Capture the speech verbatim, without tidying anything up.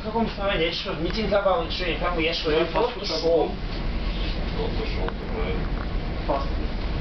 в каком состоянии? Я что, митинговал, что я кому? Я что, я просто шел. Просто шел, правильно. Просто.